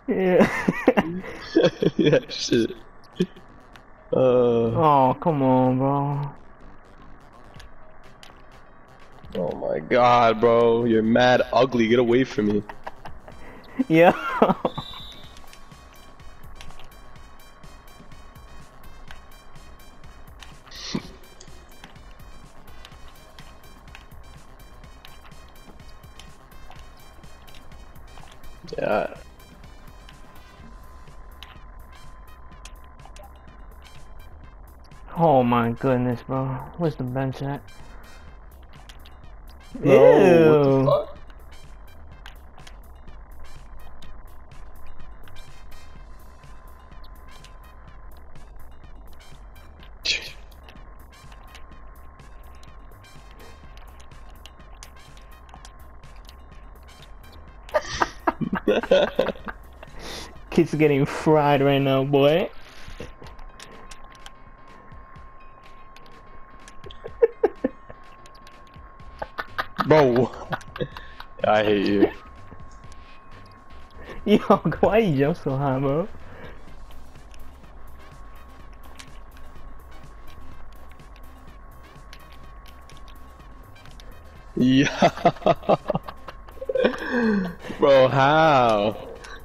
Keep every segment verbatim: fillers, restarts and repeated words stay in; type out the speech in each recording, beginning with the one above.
Yeah. Yeah, shit. Uh. Oh, come on, bro. Oh my god, bro. You're mad ugly. Get away from me. Yeah. Yeah. Oh my goodness, bro. Where's the bench at? No, what the Ew. fuck? Kids are getting fried right now, boy. Bro. I hate you. Yo, why you jump so high, bro? Yeah. Bro, how?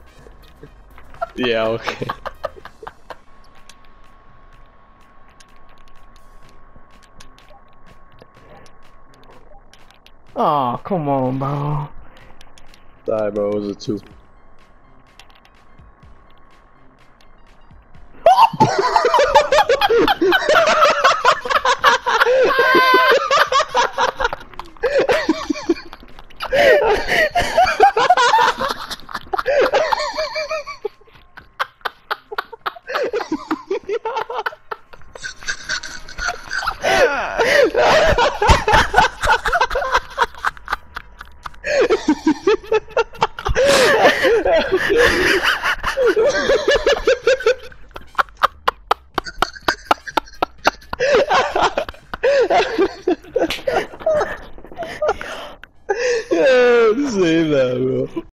Yeah, okay. Oh, come on, bro. Sorry, bro. It was a two.